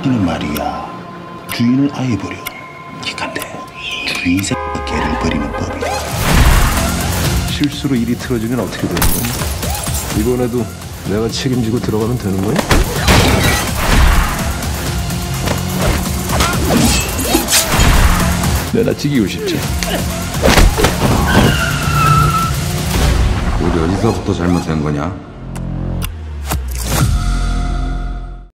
이는 말이야 주인을 아예 버려. 기간데 주인 새끼가 개를 버리는 법이야. 실수로 일이 틀어지면 어떻게 되는 거야? 이번에도 내가 책임지고 들어가면 되는 거야? 내가 찍이고 싶지. 우리 어디서부터 잘못된 거냐?